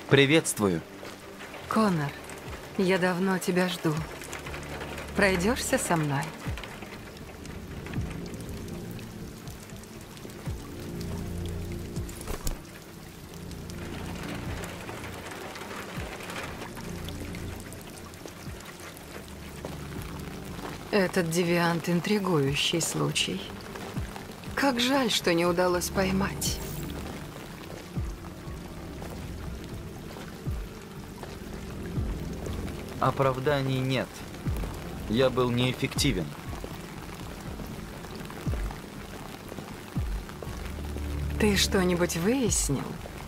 Приветствую. Коннор, я давно тебя жду. Пройдешься со мной? Этот девиант — интригующий случай. Как жаль, что не удалось поймать. Оправданий нет. Я был неэффективен. Ты что-нибудь выяснил?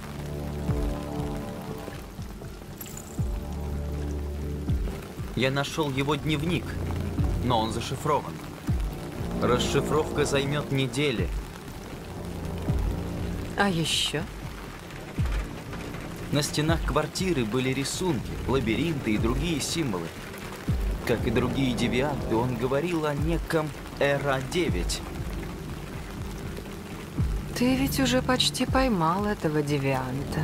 Я нашел его дневник, но он зашифрован. Расшифровка займет недели. А еще? На стенах квартиры были рисунки, лабиринты и другие символы. Как и другие девианты, он говорил о неком Эра-9. Ты ведь уже почти поймал этого девианта.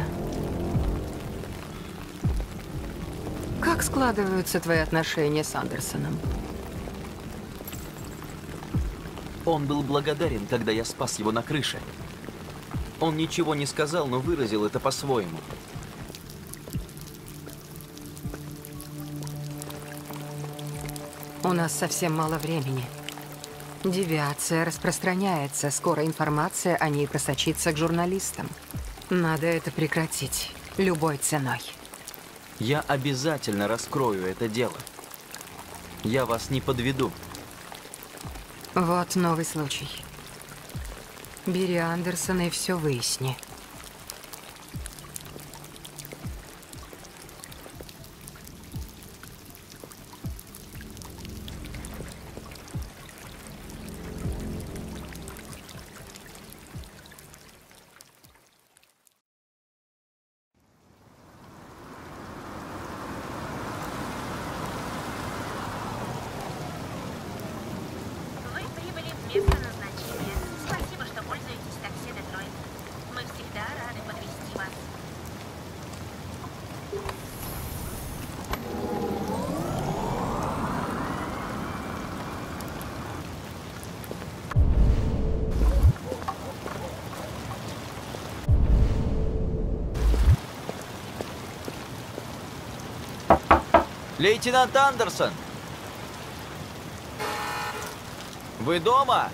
Как складываются твои отношения с Андерсоном? Он был благодарен, когда я спас его на крыше. Он ничего не сказал, но выразил это по-своему. У нас совсем мало времени. Девиация распространяется. Скоро информация о ней просочится к журналистам. Надо это прекратить. Любой ценой. Я обязательно раскрою это дело. Я вас не подведу. Вот новый случай. Бери Андерсона и все выясни. Вы прибыли в место назначения. Спасибо, что пользуетесь такси Детройт. Мы всегда рады подвезти вас. Лейтенант Андерсон! Вы дома?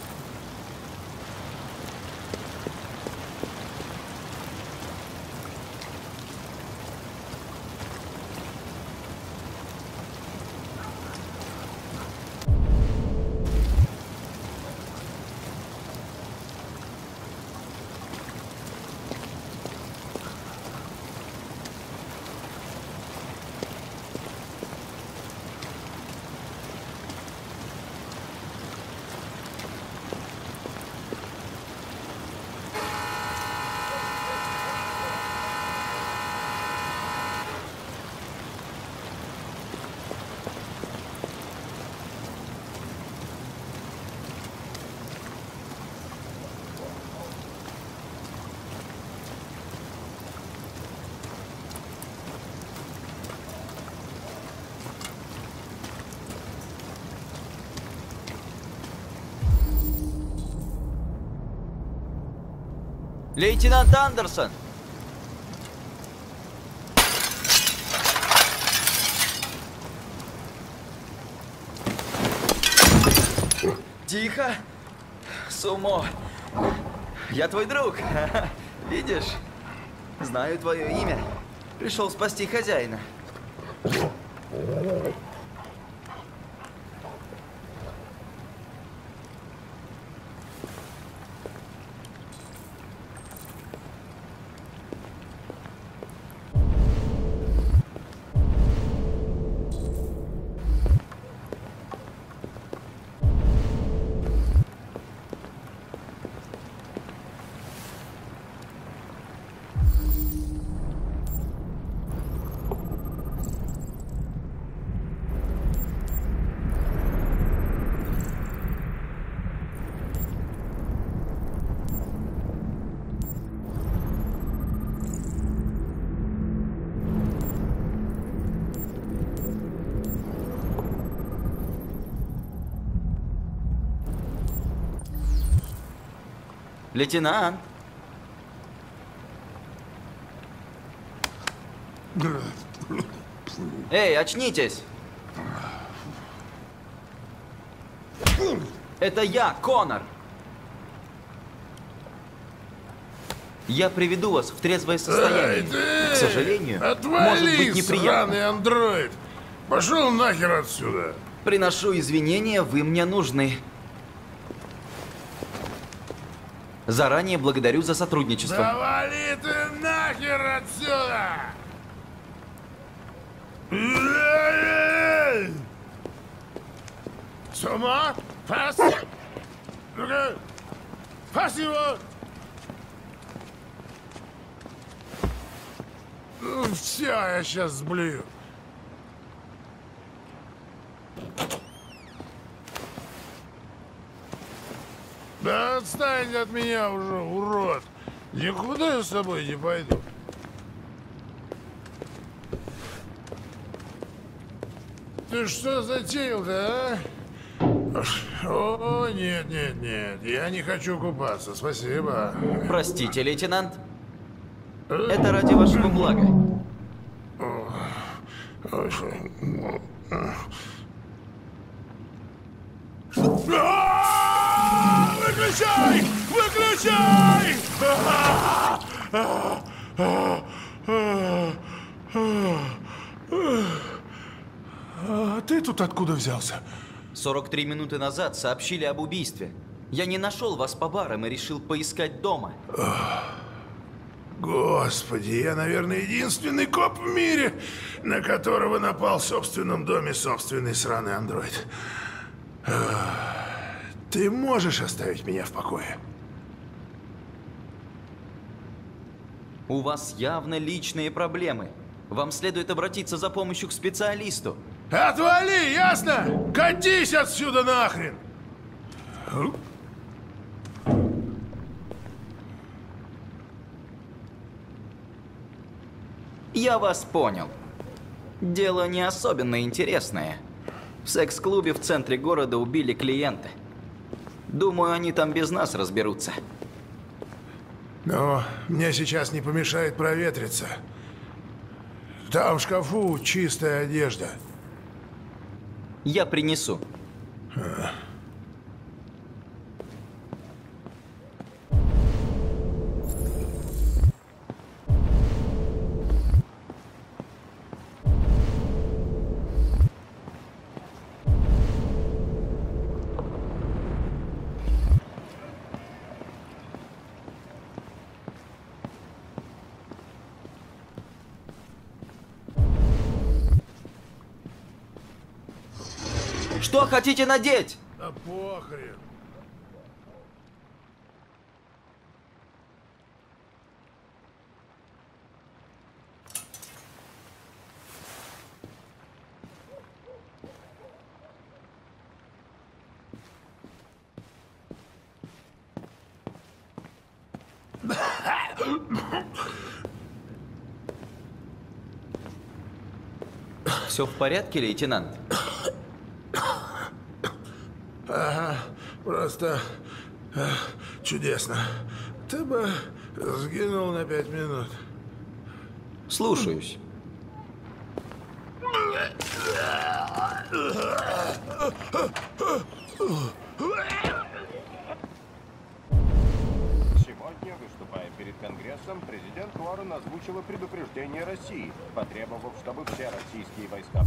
Лейтенант Андерсон! Тихо! Сумо! Я твой друг! Видишь? Знаю твое имя. Пришел спасти хозяина. Лейтенант! Эй, очнитесь! Это я, Коннор! Я приведу вас в трезвое состояние. К сожалению, может быть неприятно. Сраный андроид! Пошел нахер отсюда! Приношу извинения, вы мне нужны. Заранее благодарю за сотрудничество. Да вали ты нахер отсюда! С ума? Фас! Ну-ка! Фас его! Ну, все, я сейчас сблюю. Да отстань от меня уже, урод! Никуда я с тобой не пойду. Ты что затеял-то, а? О, нет, нет, нет, я не хочу купаться, спасибо. Простите, лейтенант. Это ради вашего блага. Выключай! Выключай! А ты тут откуда взялся? 43 минуты назад сообщили об убийстве. Я не нашел вас по барам и решил поискать дома. Господи, я, наверное, единственный коп в мире, на которого напал в собственном доме собственный сраный андроид. Ты можешь оставить меня в покое? У вас явно личные проблемы. Вам следует обратиться за помощью к специалисту. Отвали, ясно? Катись отсюда нахрен! Я вас понял. Дело не особенно интересное. В секс-клубе в центре города убили клиента. Думаю, они там без нас разберутся. Но мне сейчас не помешает проветриться. Там в шкафу чистая одежда. Я принесу. Что хотите надеть? Да похрен. Все в порядке, лейтенант? Ага, просто чудесно. Ты бы сгинул на 5 минут. Слушаюсь. Сегодня, выступая перед Конгрессом, президент Уоррен озвучила предупреждение России, потребовав, чтобы все российские войска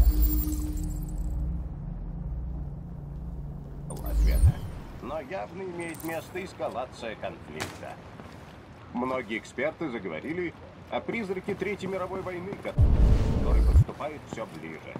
ответа. Но явно имеет место эскалация конфликта. Многие эксперты заговорили о призраке Третьей мировой войны, который подступает все ближе.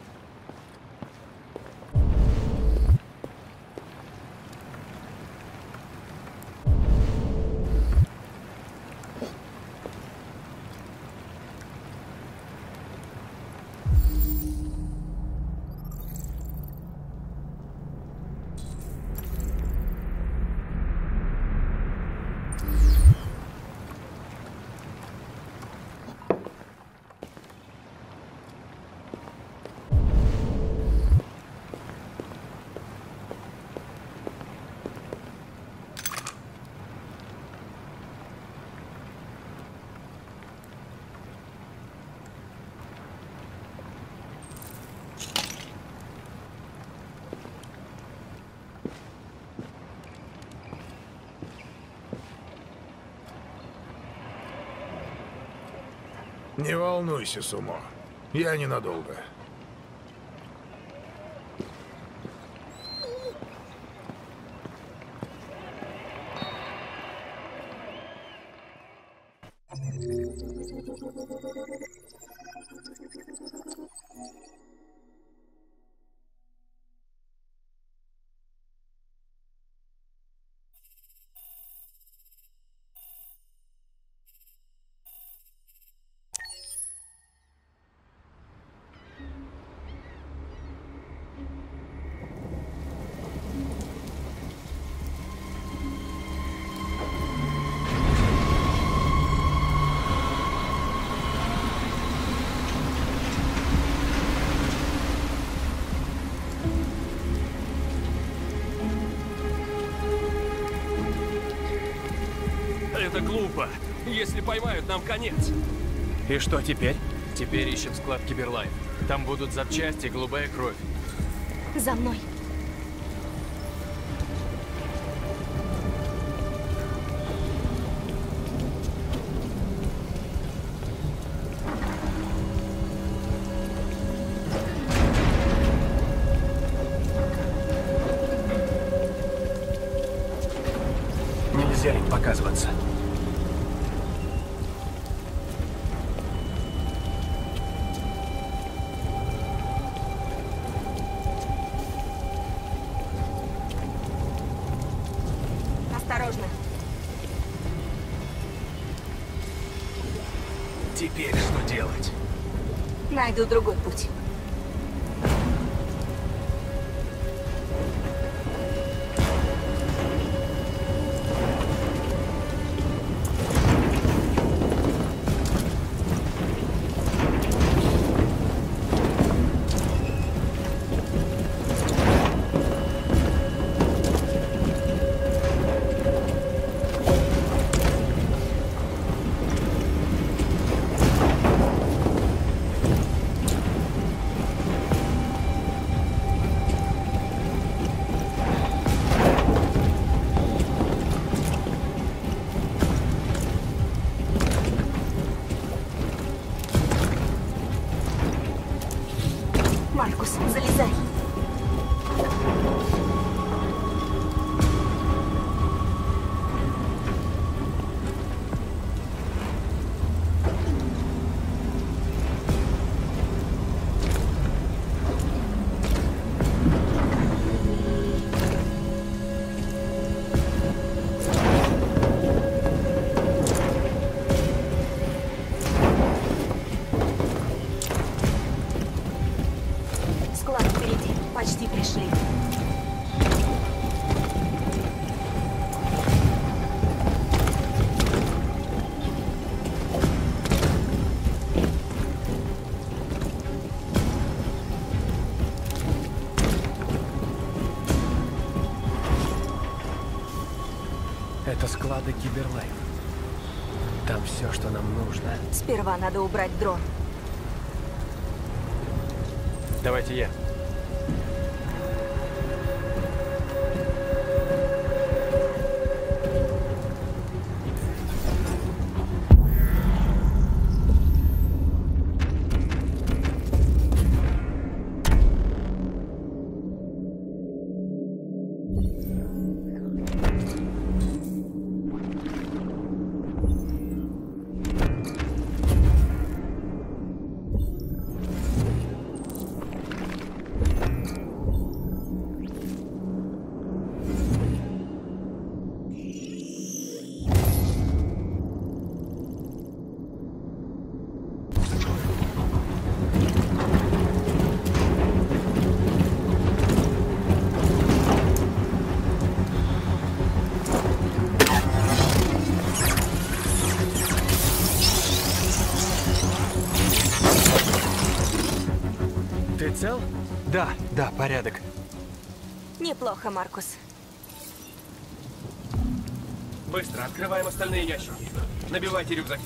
Не волнуйся, Сумо. Я ненадолго. Это глупо. Если поймают, нам конец. И что теперь? Теперь ищем склад Киберлайф. Там будут запчасти и голубая кровь. За мной. Нельзя им показываться. Осторожно. Теперь что делать? Найду другой путь. Маркус, залезай. Склад впереди. Почти пришли. Это склады Киберлайф. Там все, что нам нужно. Сперва надо убрать дрон. Давайте я. Ты цел? Да, порядок. Неплохо, Маркус. Быстро открываем остальные ящики. Набивайте рюкзаки.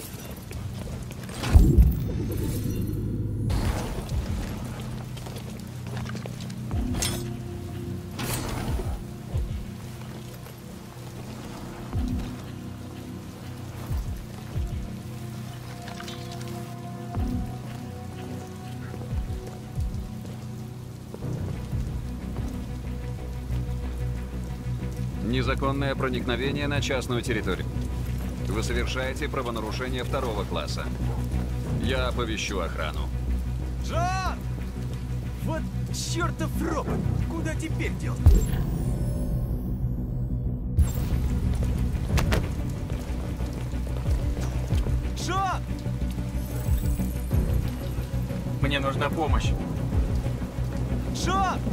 Незаконное проникновение на частную территорию. Вы совершаете правонарушение 2-го класса. Я оповещу охрану. Джон! Вот чертов робот! Куда теперь делать? Джон! Мне нужна помощь. Джон!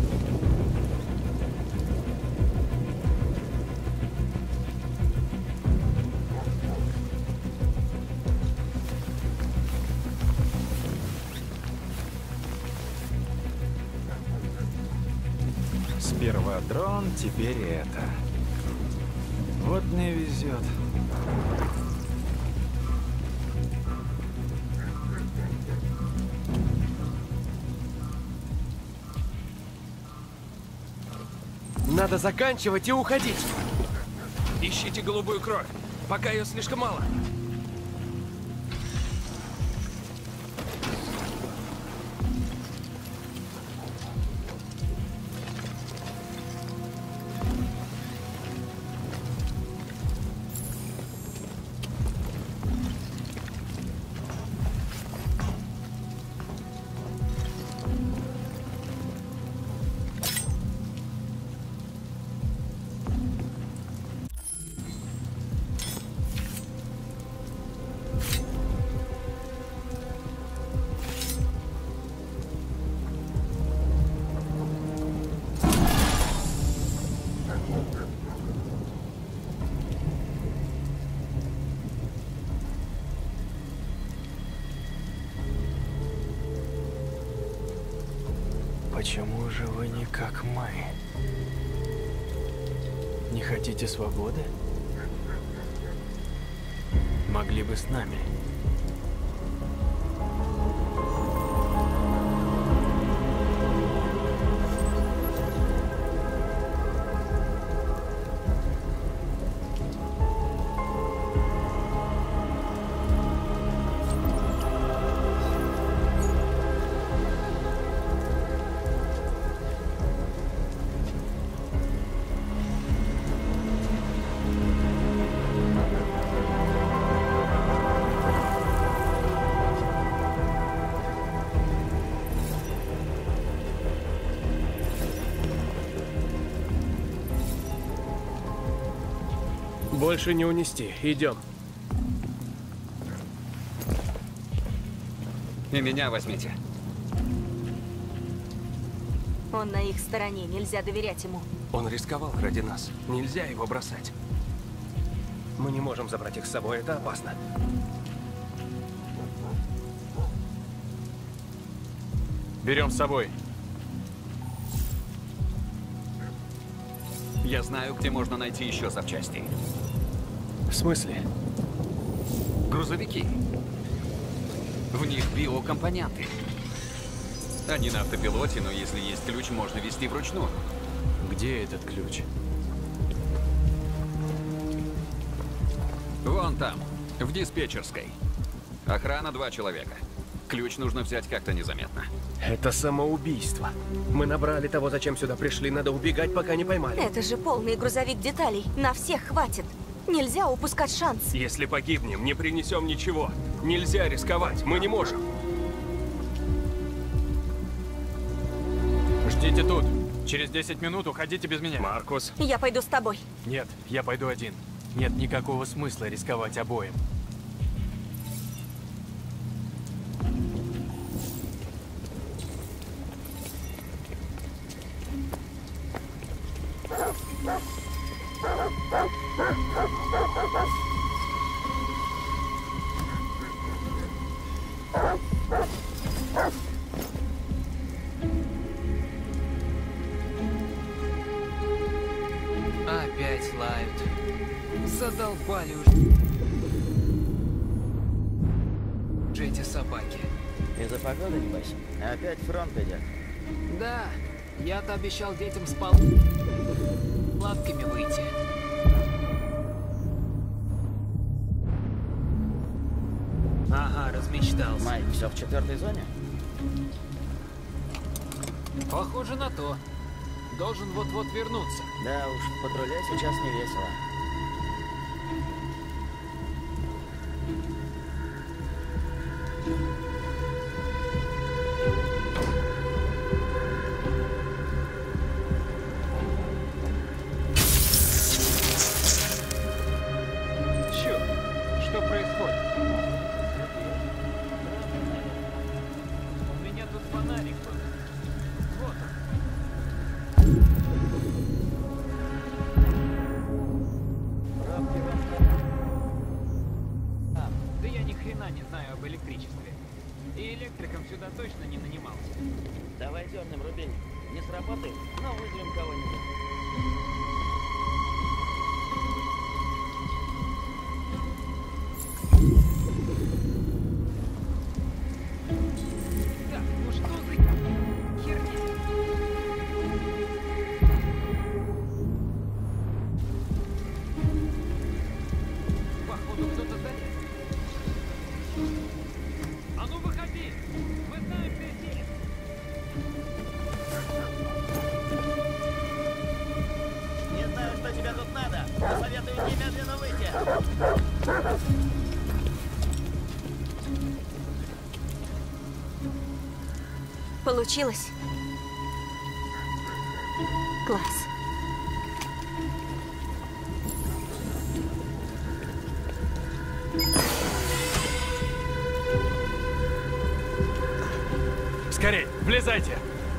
Сперва дрон, теперь это. Вот не везет. Надо заканчивать и уходить. Ищите голубую кровь, пока ее слишком мало. Почему же вы не как мы? Не хотите свободы? Могли бы с нами. Больше не унести. Идем. И меня возьмите. Он на их стороне, нельзя доверять ему. Он рисковал ради нас. Нельзя его бросать. Мы не можем забрать их с собой, это опасно. Берем с собой. Я знаю, где можно найти еще запчасти. В смысле? Грузовики. В них биокомпоненты. Они на автопилоте, но если есть ключ, можно вести вручную. Где этот ключ? Вон там, в диспетчерской. Охрана 2 человека. Ключ нужно взять как-то незаметно. Это самоубийство. Мы набрали того, зачем сюда пришли. Надо убегать, пока не поймали. Это же полный грузовик деталей. На всех хватит. Нельзя упускать шанс. Если погибнем, не принесем ничего. Нельзя рисковать, мы не можем. Ждите тут. Через 10 минут уходите без меня. Маркус. Я пойду с тобой. Нет, я пойду один. Нет никакого смысла рисковать обоим. Опять лают. Задолбали уже эти собаки. Из-за погоды, небось? Опять фронт идет. Да, я-то обещал детям с палатками выйти. Ага, размечтался. Майк, все в 4-й зоне? Похоже на то. должен вот-вот вернуться. Да уж, в патруле сейчас не весело. Черт, что происходит? У меня тут фонарик был. Вот он. Да я ни хрена не знаю об электричестве. И электриком сюда точно не нанимался. Давай дернем, Рубин. Не сработает, но вызовем кого-нибудь. Так, ну что за херня? Походу кто-то залез. А ну выходи! Мы знаем, где здесь! Не знаю, что тебе тут надо. Посоветую немедленно выйти. Получилось? Класс. Скорей, влезайте!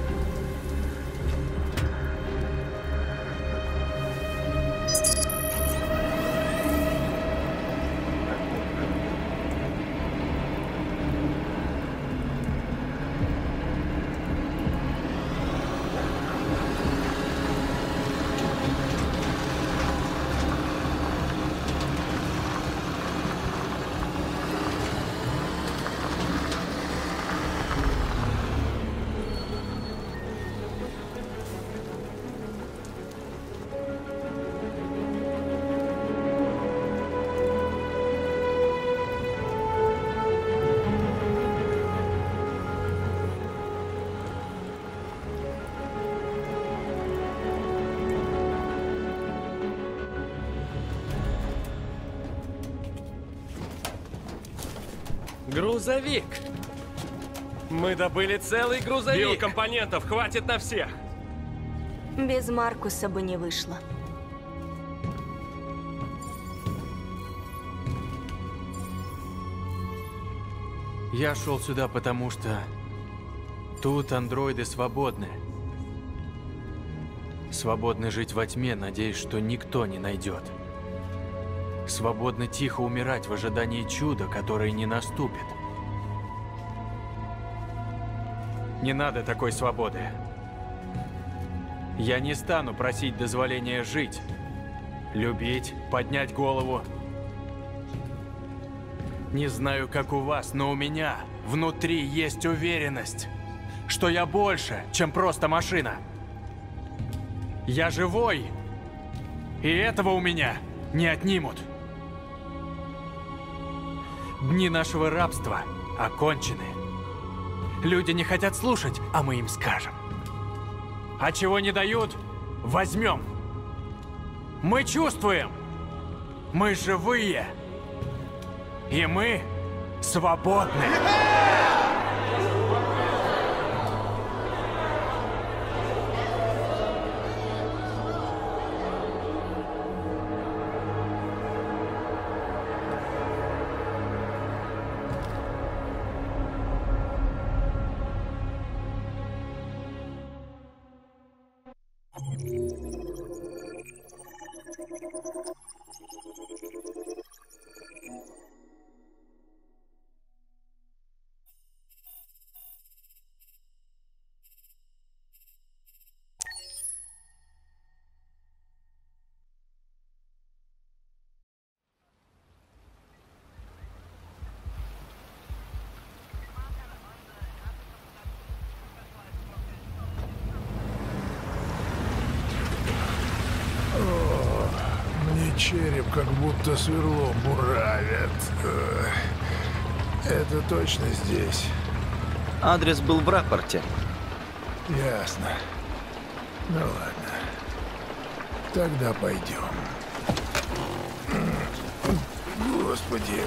Грузовик! Мы добыли целый грузовик! Биокомпонентов хватит на всех! Без Маркуса бы не вышло. Я шел сюда, потому что тут андроиды свободны. Свободны жить во тьме, надеясь, что никто не найдет. Свободны тихо умирать в ожидании чуда, которое не наступит. Не надо такой свободы. Я не стану просить дозволения жить, любить, поднять голову. Не знаю, как у вас, но у меня внутри есть уверенность, что я больше, чем просто машина. Я живой, и этого у меня не отнимут. Дни нашего рабства окончены. Люди не хотят слушать, а мы им скажем. А чего не дают, возьмем. Мы чувствуем. Мы живые. И мы свободны. Череп как будто сверлом буравят. Это точно здесь? Адрес был в рапорте. Ясно. Ну ладно. Тогда пойдем. Господи.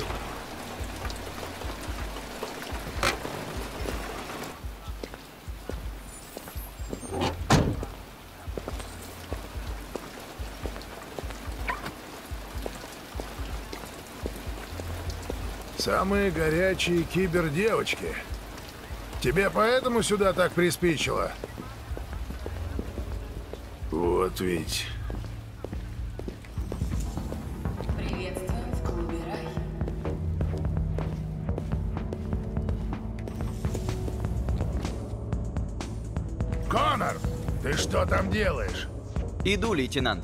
Самые горячие кибердевочки. Тебе поэтому сюда так приспичило? Вот ведь. Приветствуем в клубе Рай. Коннор, ты что там делаешь? Иду, лейтенант.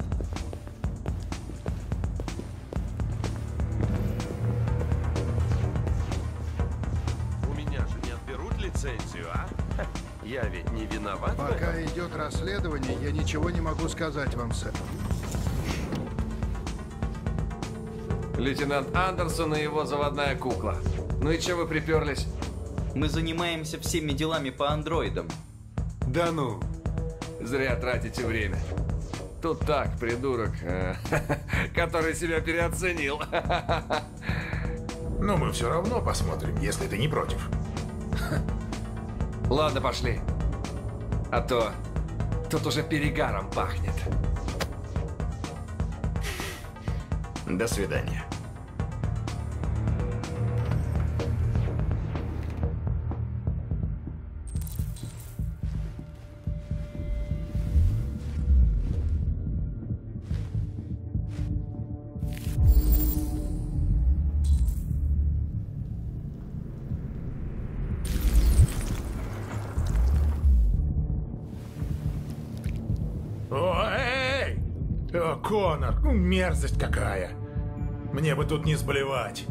У меня же не отберут лицензию, а? Я ведь не виноват. Пока идет расследование, я ничего не могу сказать вам, сэр. Лейтенант Андерсон и его заводная кукла. Ну и че вы приперлись? Мы занимаемся всеми делами по андроидам. Да ну, зря тратите время. Тут так, придурок, который себя переоценил. Но мы все равно посмотрим, если ты не против. Ладно, пошли. А то тут уже перегаром пахнет. До свидания. О, Коннор, ну мерзость какая. Мне бы тут не сблевать.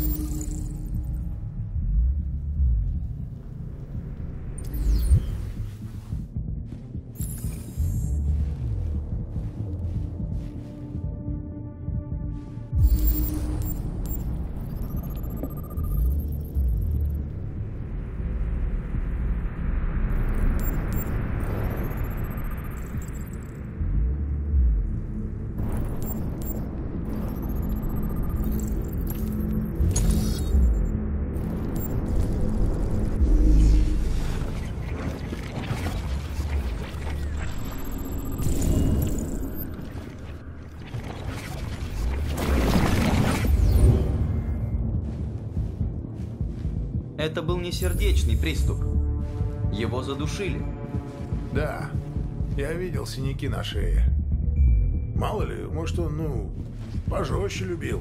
Это был не сердечный приступ. Его задушили. Да, я видел синяки на шее. Мало ли, может он, ну, пожестче любил.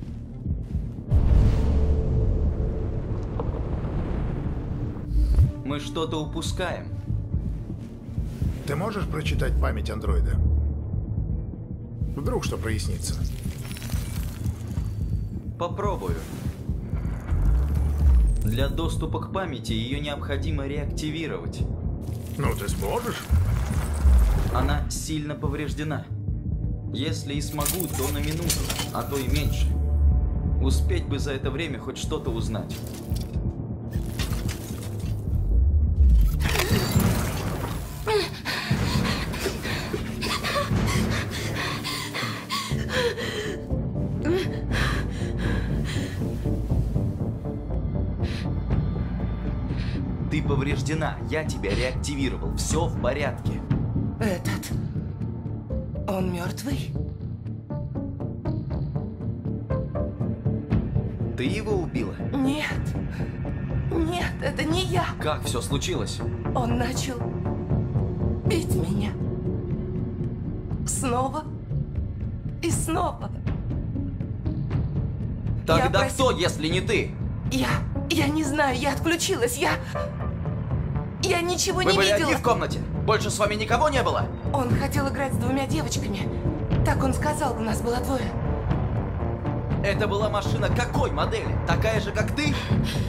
Мы что-то упускаем. Ты можешь прочитать память андроида? Вдруг что прояснится. Попробую. Для доступа к памяти ее необходимо реактивировать. Ну, ты сможешь? Она сильно повреждена. Если и смогу, то на минуту, а то и меньше. Успеть бы за это время хоть что-то узнать. Ты повреждена, я тебя реактивировал, все в порядке. Этот... Он мертвый? Ты его убила? Нет. Нет, это не я. Как все случилось? Он начал бить меня. Снова и снова. Тогда кто, если не ты? Я не знаю, я отключилась, я ничего не видела. Вы были одни в комнате? Больше с вами никого не было? Он хотел играть с двумя девочками. Так он сказал, у нас было двое. Это была машина какой модели? Такая же, как ты?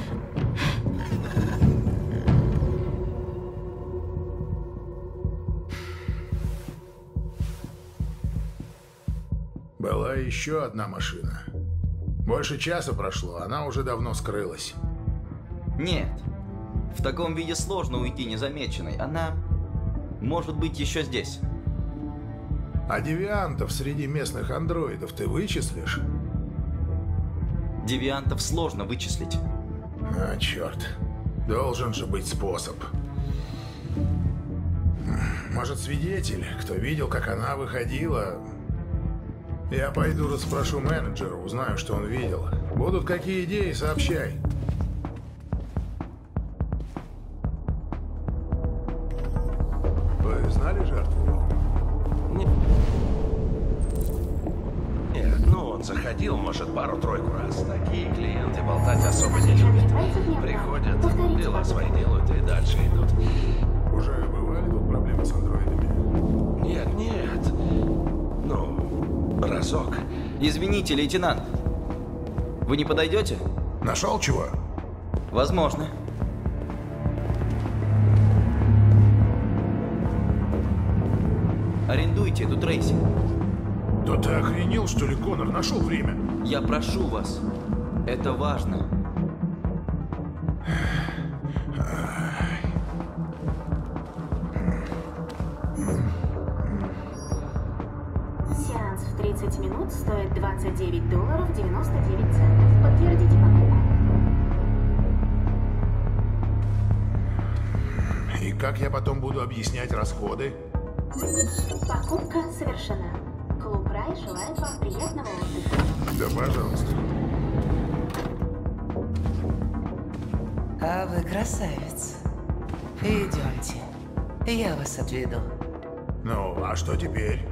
Была еще одна машина. Больше часа прошло, она уже давно скрылась. Нет. В таком виде сложно уйти незамеченной. Она Может быть, еще здесь. А девиантов среди местных андроидов ты вычислишь? Девиантов сложно вычислить. А, черт. Должен же быть способ. Может, свидетель, кто видел, как она выходила? Я пойду расспрошу менеджера, узнаю, что он видел. Будут какие идеи, сообщай. Вы знали жертву? Нет, ну он заходил, может, пару-тройку раз. Такие клиенты болтать особо не любят. Приходят, дела свои делают и дальше идут. Уже бывали тут проблемы с андроидами? Нет, нет. Ну, разок. Извините, лейтенант. Вы не подойдете? Нашел чего? Возможно. Арендуйте эту Трейси. Да ты охренел, что ли, Коннор? Нашел время? Я прошу вас. Это важно. Сеанс в 30 минут стоит $29.99. Подтвердите покупку. И как я потом буду объяснять расходы? Покупка совершена. Клуб Рай желает вам приятного отдыха. Да, пожалуйста. А вы красавец. Идемте. Я вас отведу. Ну, а что теперь?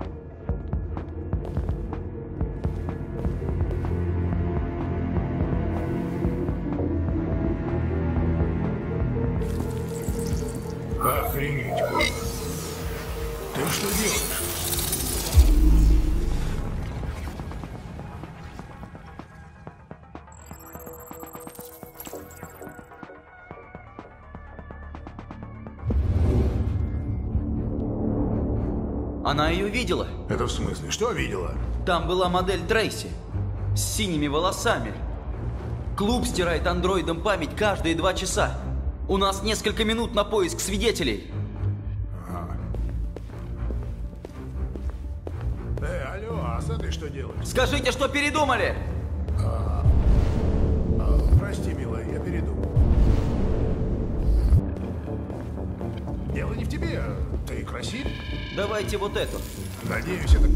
Охренеть, Коннор. Ты что делаешь? Она ее видела? Это в смысле? Что видела? Там была модель Трейси. С синими волосами. Клуб стирает андроидам память каждые 2 часа. У нас несколько минут на поиск свидетелей. Алло, а с этой что делаешь? Скажите, что передумали! Прости, милая, я передумал. Дело не в тебе, ты красив. Давайте вот эту. Надеюсь, это...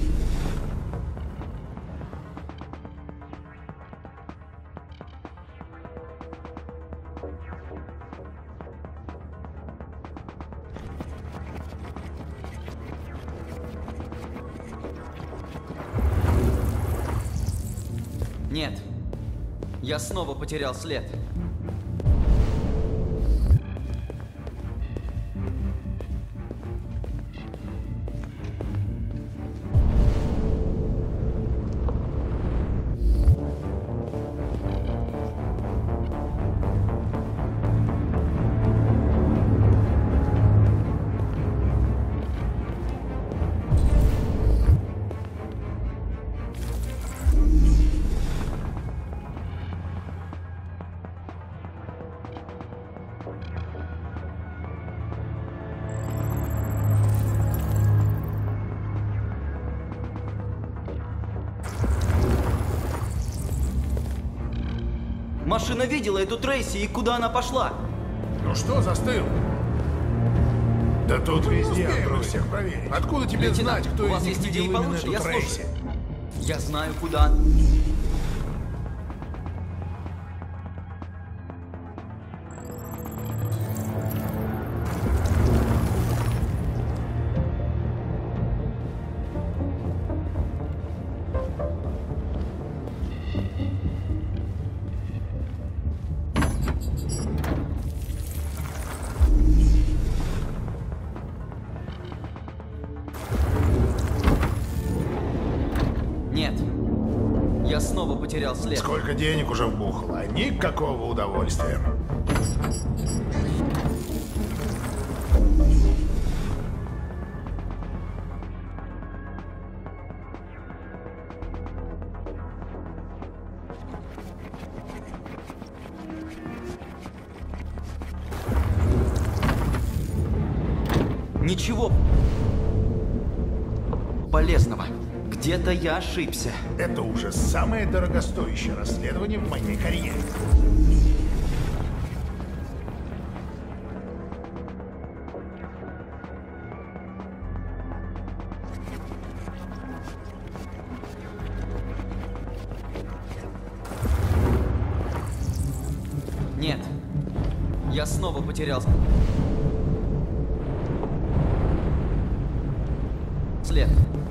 Нет. Я снова потерял след. Машина видела эту Трейси, и куда она пошла? Ну что застыл? Да тут везде андроид. Всех проверить. Откуда тебе Лейтенант, знать, кто у вас из них есть идеи видел именно получше? эту Я Трейси? слушаю. Я знаю, куда. Нет. Я снова потерял след. Сколько денег уже вбухало, никакого удовольствия. Ничего полезного. Где-то я ошибся. Это уже самое дорогостоящее расследование в моей карьере. Нет. Я снова потерял след.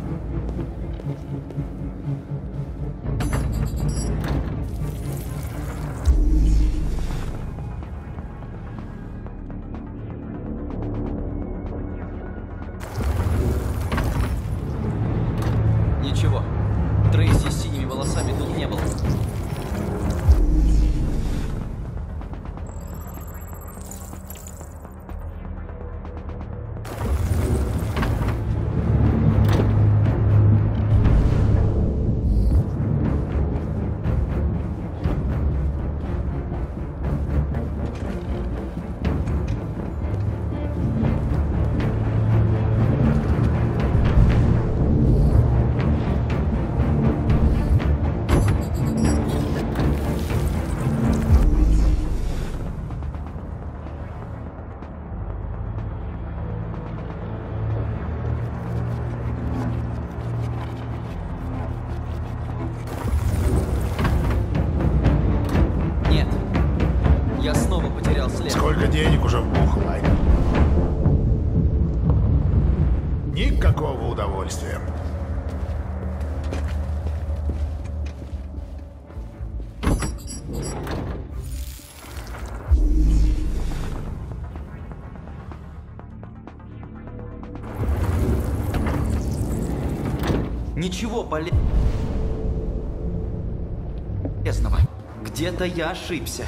Ничего. Трейси с синими волосами тут не было. Сколько денег уже вбухло? Никакого удовольствия. Ничего полезного. Где-то я ошибся.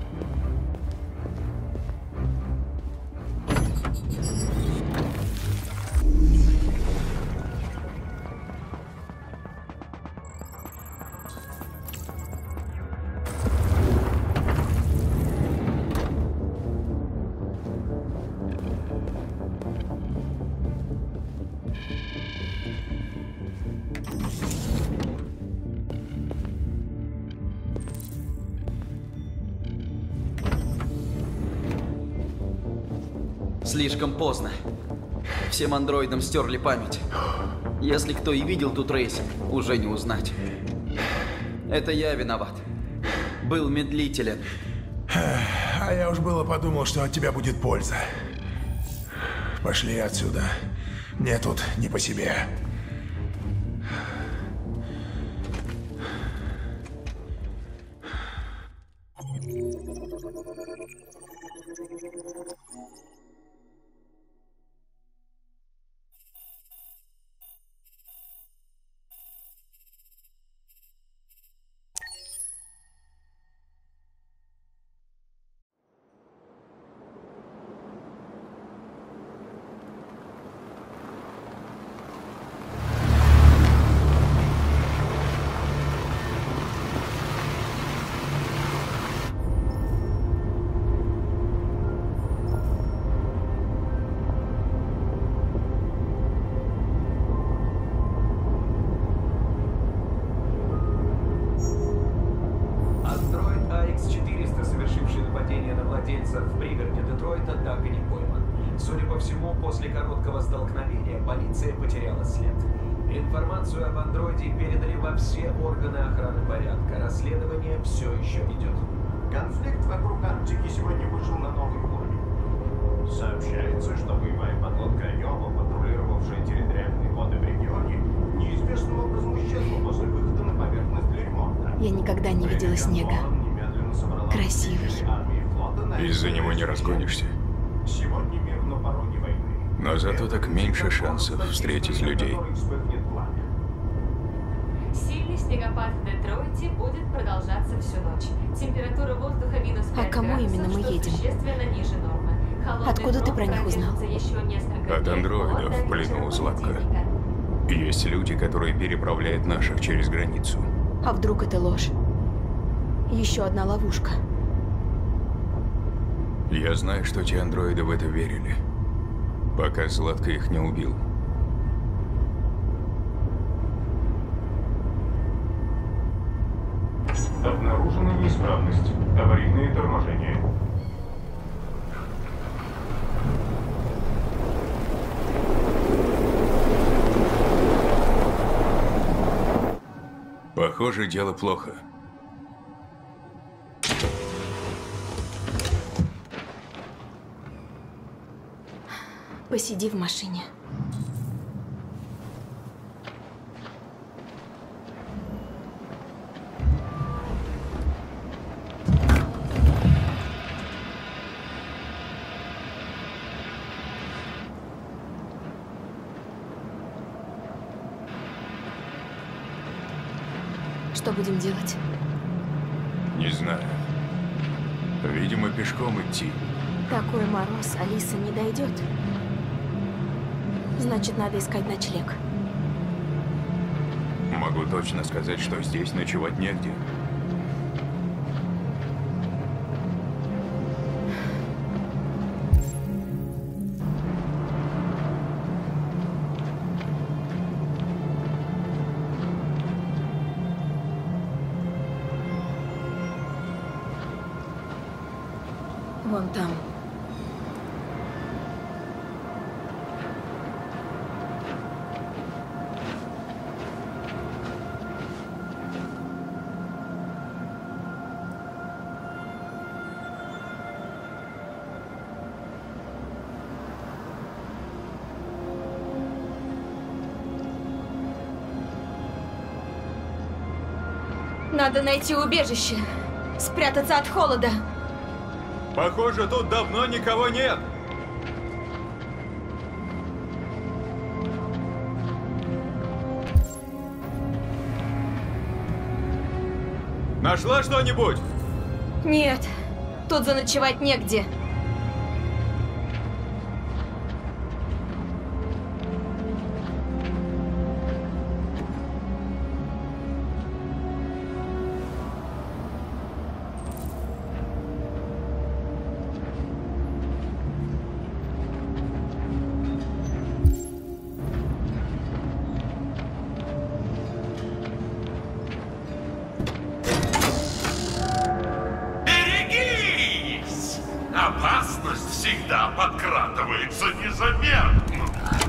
Слишком поздно. Всем андроидам стерли память. Если кто и видел тут Трейси, уже не узнать. Это я виноват. Был медлителен. А я уж было подумал, что от тебя будет польза. Пошли отсюда. Мне тут не по себе. В пригороде Детройта так и не пойман. Судя по всему, после короткого столкновения полиция потеряла след. Информацию об андроиде передали во все органы охраны порядка. Расследование все еще идет. Конфликт вокруг Арктики сегодня вышел на новый уровень. Сообщается, что боевая подлодка Айова, патрулировавшая территориальные воды в регионе, неизвестным образом исчезла после выхода на поверхность для ремонта. Я никогда не видела снега. Красивый. Из-за него не разгонишься. Сегодня мир на пороге войны. Но зато так меньше шансов встретить людей. Сильный снегопад в Детройте будет продолжаться всю ночь. Температура воздуха минус 5 А кому именно мы едем? Существенно ниже нормы. Откуда ты про них узнал? От андроидов в плену у Златка. Есть люди, которые переправляют наших через границу. А вдруг это ложь? Еще одна ловушка. Я знаю, что те андроиды в это верили. Пока Златко их не убил. Обнаружена неисправность. Аварийные торможения. Похоже, дело плохо. Посиди в машине. Что будем делать? Не знаю. Видимо, пешком идти. Такой мороз, Алиса не дойдет. Значит, надо искать ночлег. Могу точно сказать, что здесь ночевать негде. Вон там. Надо найти убежище. Спрятаться от холода. Похоже, тут давно никого нет. Нашла что-нибудь? Нет, тут заночевать негде. Опасность всегда подкрадывается незаметно.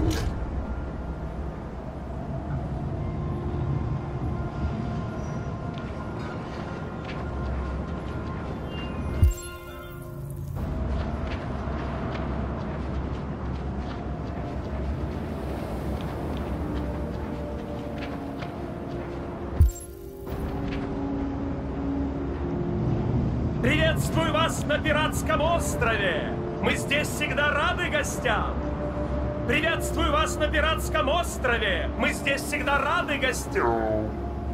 Приветствую вас на Пиратском острове! Мы здесь всегда рады гостям! Приветствую вас на Пиратском острове! Мы здесь всегда рады гостям!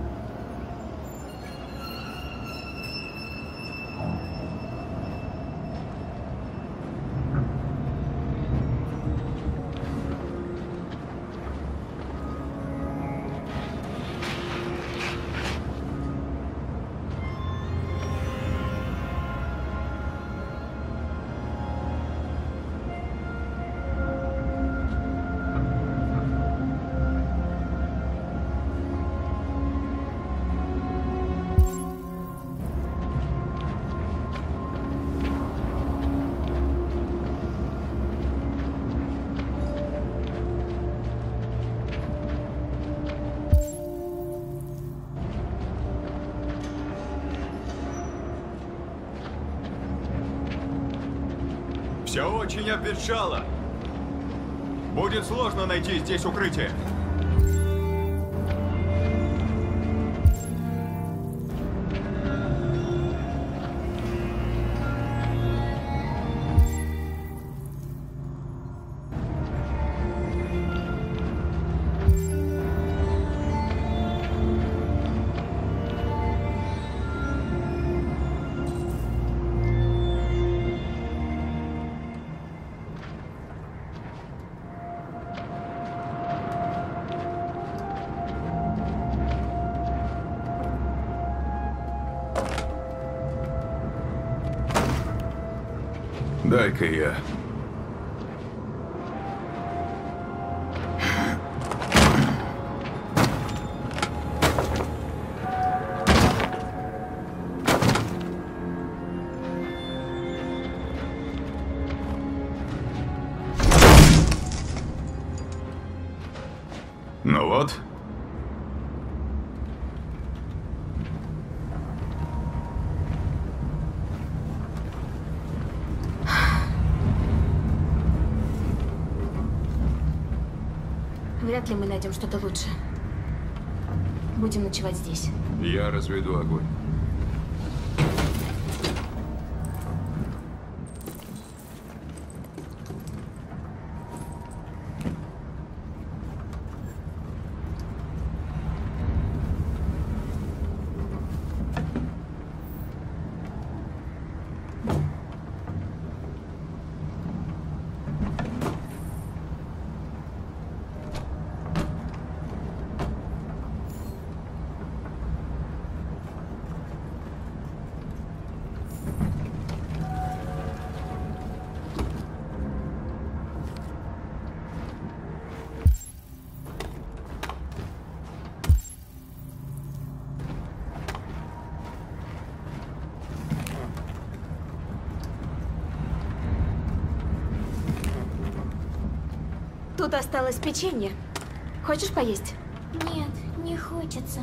Все очень обветшало. Будет сложно найти здесь укрытие. Дай-ка я. Вряд ли мы найдем что-то лучше. Будем ночевать здесь. Я разведу огонь. Тут осталось печенье. Хочешь поесть? Нет, не хочется.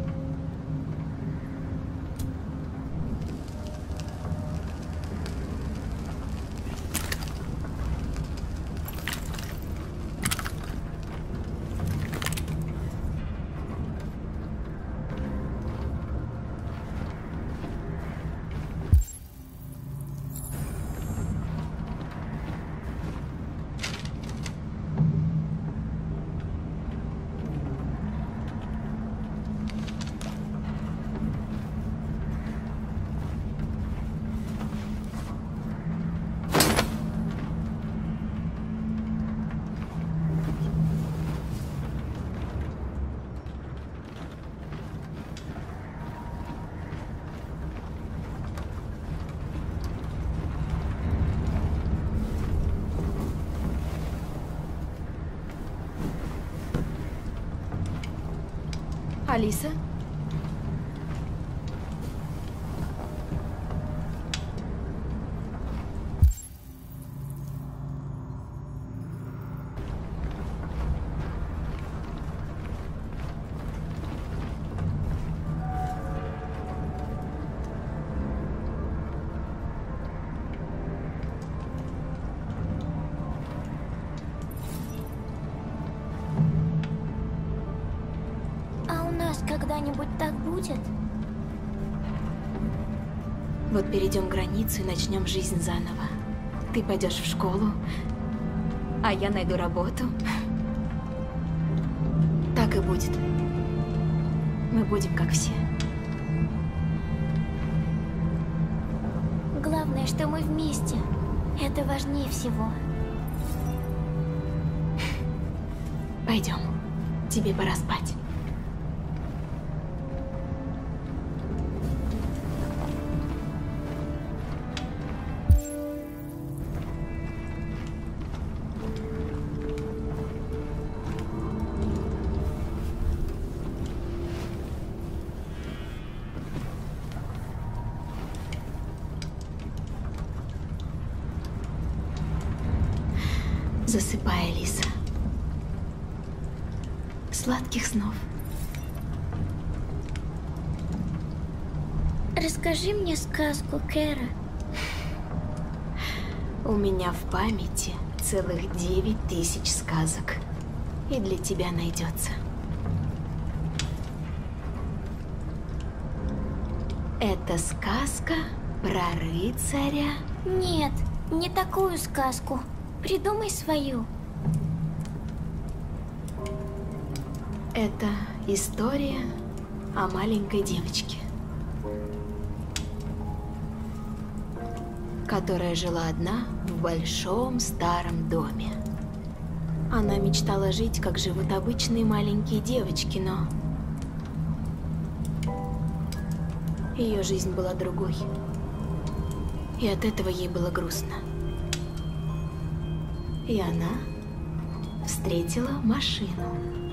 Алиса? Когда-нибудь так будет? Вот перейдем границу и начнем жизнь заново. Ты пойдешь в школу, а я найду работу. Так и будет. Мы будем как все. Главное, что мы вместе. Это важнее всего. Пойдем. Тебе пора спать. Засыпай, Алиса. Сладких снов. Расскажи мне сказку, Кэра. У меня в памяти целых 9000 сказок. И для тебя найдется. Это сказка про рыцаря? Нет, не такую сказку. Придумай свою. Это история о маленькой девочке, которая жила одна в большом старом доме. Она мечтала жить, как живут обычные маленькие девочки, но ее жизнь была другой. И от этого ей было грустно. И она встретила машину.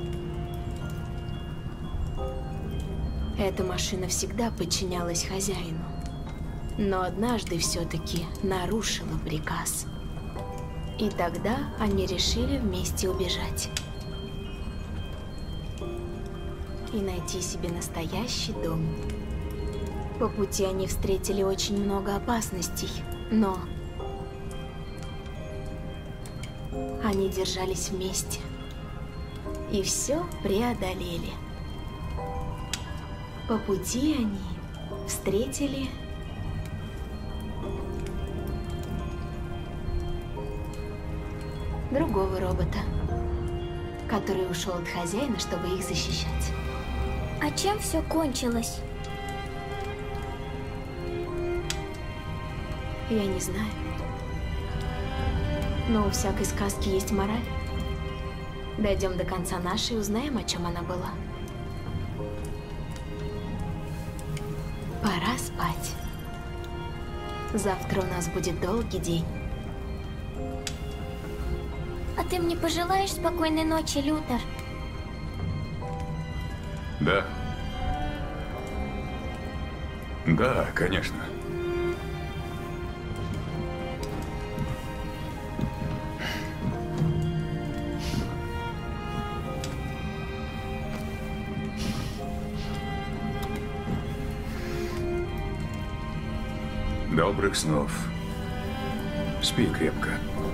Эта машина всегда подчинялась хозяину, но однажды все-таки нарушила приказ. И тогда они решили вместе убежать и найти себе настоящий дом. По пути они встретили очень много опасностей, но они держались вместе. и все преодолели. По пути они встретили другого робота, который ушел от хозяина, чтобы их защищать. А чем все кончилось? Я не знаю. Но у всякой сказки есть мораль. Дойдем до конца нашей и узнаем, о чем она была. Пора спать. Завтра у нас будет долгий день. А ты мне пожелаешь спокойной ночи, Лютер? Да. Да, конечно. Добрых снов. Спи крепко.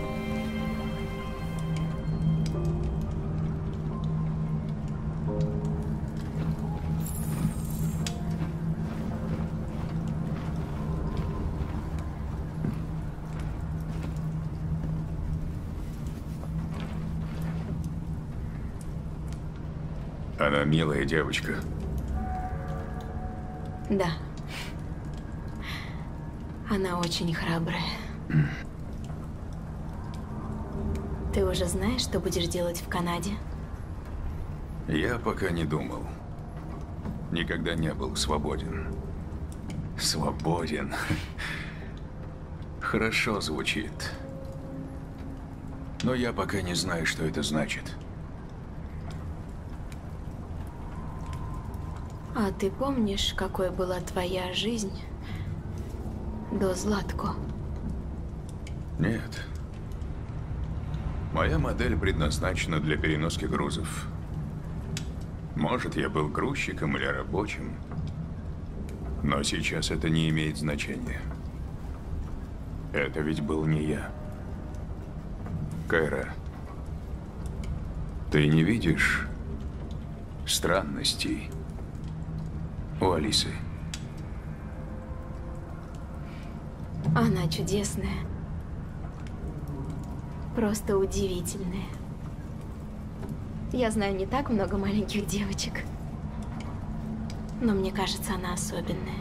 Она милая девочка. Да. Она очень храбрая. Ты уже знаешь, что будешь делать в Канаде? Я пока не думал. Никогда не был свободен. Свободен. Хорошо звучит. Но я пока не знаю, что это значит. А ты помнишь, какой была твоя жизнь до Златко? Нет. Моя модель предназначена для переноски грузов. Может, я был грузчиком или рабочим, но сейчас это не имеет значения. Это ведь был не я. Кайра, ты не видишь странностей у Алисы? Она чудесная. Просто удивительная. Я знаю не так много маленьких девочек, но мне кажется, она особенная.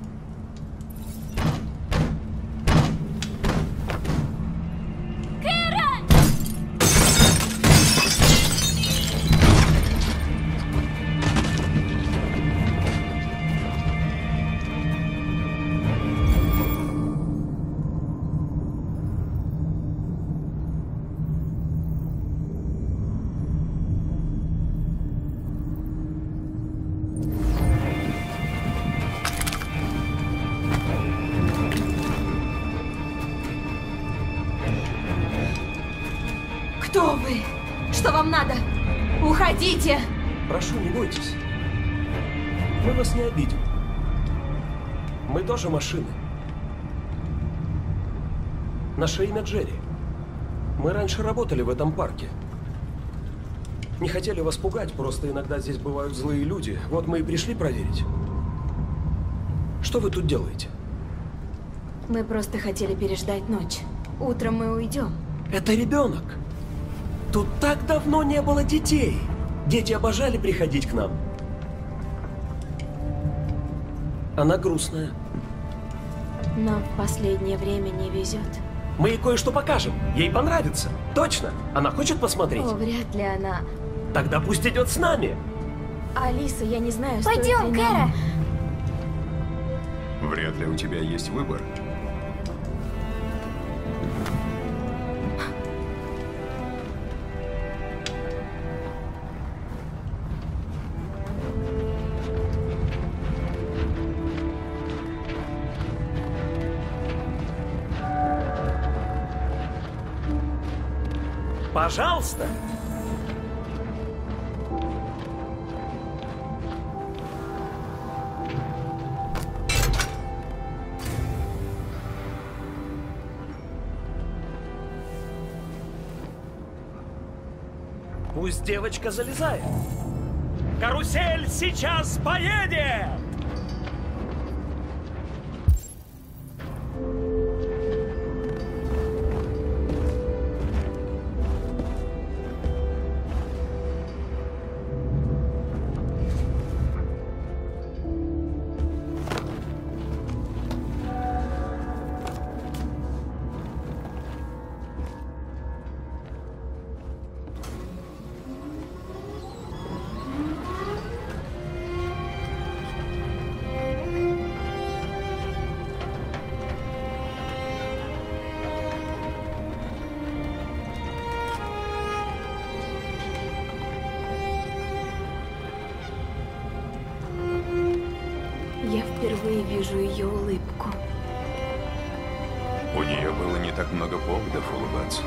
Кто вы? Что вам надо? Уходите! Прошу, не бойтесь. Мы вас не обидим. Мы тоже машины. Наше имя Джерри. Мы раньше работали в этом парке. Не хотели вас пугать, просто иногда здесь бывают злые люди. Вот мы и пришли проверить. Что вы тут делаете? Мы просто хотели переждать ночь. Утром мы уйдем. Это ребенок. Тут так давно не было детей. Дети обожали приходить к нам. Она грустная. Нам в последнее время не везет. Мы ей кое-что покажем. Ей понравится. Точно. Она хочет посмотреть? О, вряд ли она. Тогда пусть идет с нами. Алиса, я не знаю, Пойдем, Кэра. Вряд ли у тебя есть выбор. Пожалуйста. Пусть девочка залезает. Карусель сейчас поедет! Я впервые вижу ее улыбку. У нее было не так много поводов улыбаться.